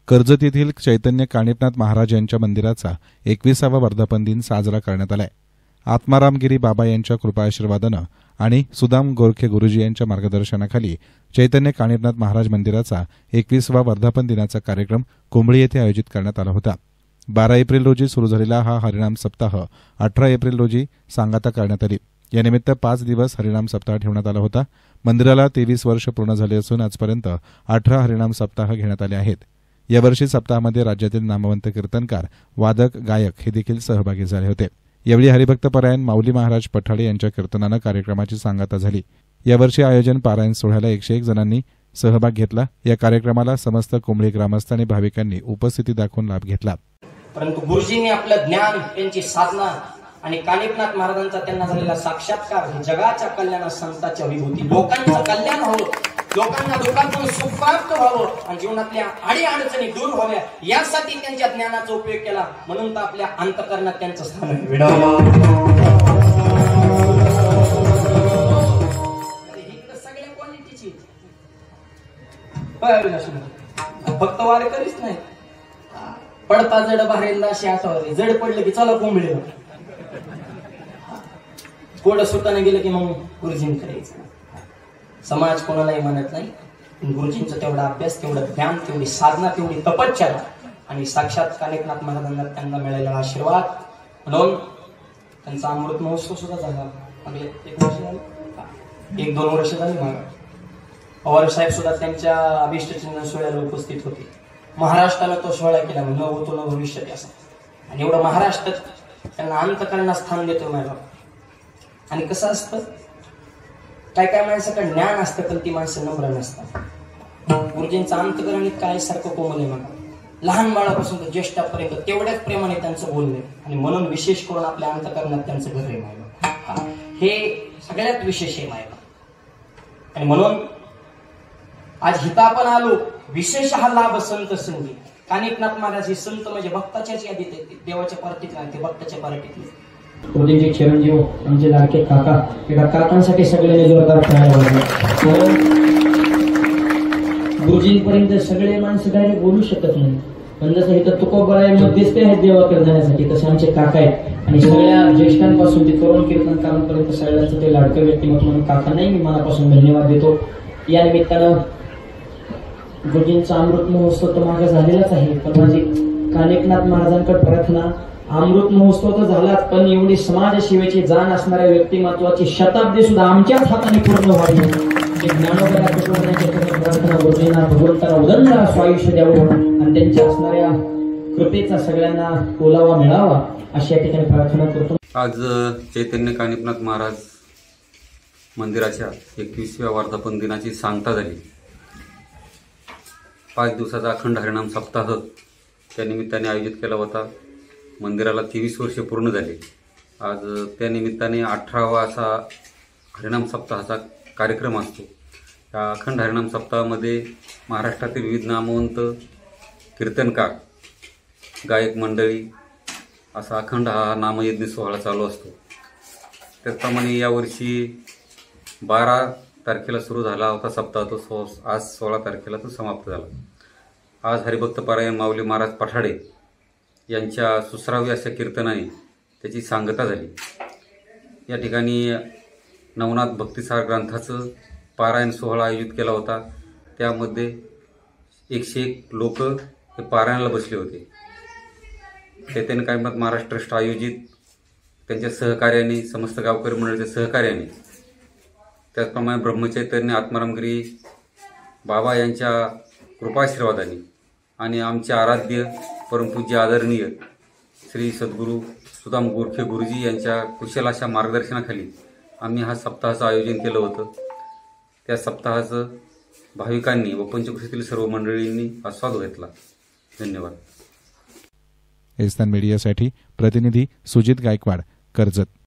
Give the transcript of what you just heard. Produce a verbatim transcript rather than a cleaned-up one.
कर्जत येथील चैतन्य कानिफनाथ महाराज यांच्या मंदिराचा एकविसावा वर्धापन दिन साजरा करण्यात आलाय। आत्मारामगिरी बाबा यांच्या कृपाआशीर्वादानं आणि सुदाम गोरखे गुरुजी यांच्या मार्गदर्शनाखाली चैतन्य कानिफनाथ महाराज मंदिराचा एकविसावा वर्धापन दिनाचा कार्यक्रम कुंभळी येथे आयोजित करण्यात आला होता। बारा एप्रिल रोजी सुरू झालेला हा हरिनाम सप्ताह अठरा एप्रिल रोजी सांगता करण्यात आली। यानिमित्त पाच दिवस हरिनाम सप्ताह ठेवण्यात आला होता। मंदिराला तेवीस वर्ष पूर्ण झाले असून आजपर्यंत अठरा हरिनाम सप्ताह घेण्यात आले आहेत। यावर्षी सप्ताहामध्ये राज्यातील नामवंत कीर्तनकार, वादक, गायक हे देखील सहभागी झाले होते। यावेळी हरिभक्त परायण माऊली महाराज पठाडे यांच्या कीर्तनानं कार्यक्रमाची सांगता झाली। यावर्षी आयोजन पारायण सोहळ्याला एकशे एक जणांनी सहभाग घेतला। या कार्यक्रमाला समस्त कुंभळी ग्रामस्थ आणि भाविकांनी उपस्थिती दाखवून लाभ घेतला। परंतु गुरुजींनी आपलं ज्ञान, त्यांची साधना आणि कानिफनाथ महाराजांचा त्यांना झालेला साक्षात्कार हे जगाच्या कल्याणा संतांच्या विभूती, लोकांचं कल्याण व्हावं, लोकांना दुःखातून सुख प्राप्त व्हावं आणि जीवनातल्या अडी अडचणी दूर व्हाव्या यासाठी त्यांच्या ज्ञानाचा उपयोग केला। म्हणून तर आपल्या अंतःकरणात त्यांचं स्थान आहे। सगळ्या क्वालिटीची फक्त वारकरीच नाही, पडता जड बाहेरला अशी आठवते, जड पडलं की चला कोंबडी, कोड सुटाने गेलं की मग गुरुजींकडे यायचं। समाज कोणालाही म्हणत नाही, गुरुजींचा तेवढा अभ्यास, तेवढं ज्ञान, तेवढी साधना, तेवढी तपश्चर्या आणि साक्षात कानिफनाथ महाराजांना त्यांना मिळालेला आशीर्वाद म्हणून त्यांचा अमृत महोत्सव सुद्धा झाला। मागे एक वर्ष झालं, एक दोन वर्ष झाली मागे पवार साहेब सुद्धा त्यांच्या अभिष्टचिन्ह सोहळ्याला उपस्थित होते। महाराष्ट्राला तो सोहळा केला, न होतो न भविष्यात असा, आणि एवढं महाराष्ट्रात त्यांना अंतःकरणात स्थान देतो माझा। आणि कसं असतं, काय काय माणसाकडे ज्ञान असतं पण ती माणसं नम्र नसतात। गुरुजींचं अंतःकरण काय सारखं कोमल आहे मला, लहान बाळापासून तर ज्येष्ठापर्यंत तेवढ्याच प्रेमाने त्यांचं बोलणे, आणि म्हणून विशेष करून आपल्या अंतःकरणात त्यांचं घर आहे मायबा, हे सगळ्यात विशेष आहे मायबा। आणि म्हणून आज हिता आपण आलो, विशेष हा लाभ संत संगी कानिफनाथ महाराज हे संत म्हणजे भक्ताच्याच यादीत आहेत, देवाच्या पार्टीत नाही, ते भक्ताच्या पार्टीतले। गुरुजींचे चिरंजीव आमचे लाडके काका, एका काकांसाठी सगळ्यांनी जोरदार खेळायला लागले। गुरुजींपर्यंत सगळे माणसं डायरेक्ट बोलू शकत नाही, पण जसं इथं तुकोबराय मध्यस्थी आहेत देवाकडे जाण्यासाठी, तसे आमचे काका आहेत। आणि सगळ्या ज्येष्ठांपासून ते तरुण कीर्तनकारांपर्यंत सगळ्यांचं ते लाडकं व्यक्तिमत्व म्हणून काकांनाही मी मनापासून धन्यवाद देतो। या निमित्तानं गुरुजींचा अमृत महोत्सव तर मागे झालेलाच आहे, पण माझी कानिफनाथ महाराजांकडे प्रार्थना, अमृत महोत्सव तर झालाच, पण एवढी समाजसेवेची जाण असणाऱ्या व्यक्तिमत्वाची शताब्दी सुद्धा आमच्याच हाताने पूर्ण व्हावी, प्रार्थना गुरुजींना भगवंताला उदंड स्वायुष्य द्यावं आणि त्यांच्या असणाऱ्या कृपेचा सगळ्यांना ओलावा मिळावा अशी या ठिकाणी प्रार्थना करतो। आज चैतन्य कानिफनाथ महाराज मंदिराच्या एकविसाव्या वर्धापन दिनाची सांगता झाली। पाच दिवसाचा अखंड हरिनाम सप्ताह त्या निमित्ताने आयोजित केला होता। मंदिराला तेवीस वर्षे पूर्ण झाले। आज त्या निमित्ताने अठरावा असा हरिनाम सप्ताहाचा कार्यक्रम असतो। या अखंड हरिनाम सप्ताहामध्ये महाराष्ट्रातील विविध नामवंत कीर्तनकार, गायक मंडळी असा अखंड हा नामयज्ञ सोहळा चालू असतो। त्याचप्रमाणे यावर्षी बारा तारखेला सुरू झाला होता सप्ताह, तो सो आज सोळा तारखेला तो समाप्त झाला। आज हरिभक्त परायण माऊली महाराज पठाडे यांच्या सुसराव्या अशा कीर्तनाने त्याची सांगता झाली। या ठिकाणी नवनाथ भक्तिसार ग्रंथाचं पारायण सोहळा आयोजित केला होता। त्यामध्ये एकशे एक लोक हे पारायणाला बसले होते। चैतन्य कानिफनाथ महाराज ट्रस्ट आयोजित त्यांच्या सहकार्याने, समस्त गावकरी मंडळाच्या सहकार्याने, त्याचप्रमाणे ब्रह्मचैतन्य आत्मारामगिरी बाबा यांच्या कृपाआशीर्वादाने आणि आमचे आराध्य परमपूज्य आदरणीय श्री सद्गुरू सुदाम गोरखे गुरुजी यांच्या कुशल अशा मार्गदर्शनाखाली आम्ही हा सप्ताहाचं आयोजन केलं होतं। त्या सप्ताहाचं भाविकांनी व पंचक्रोशीतील सर्व मंडळींनी आस्वाद घेतला। धन्यवाद। एस्तान मीडियासाठी प्रतिनिधी सुजित गायकवाड, कर्जत।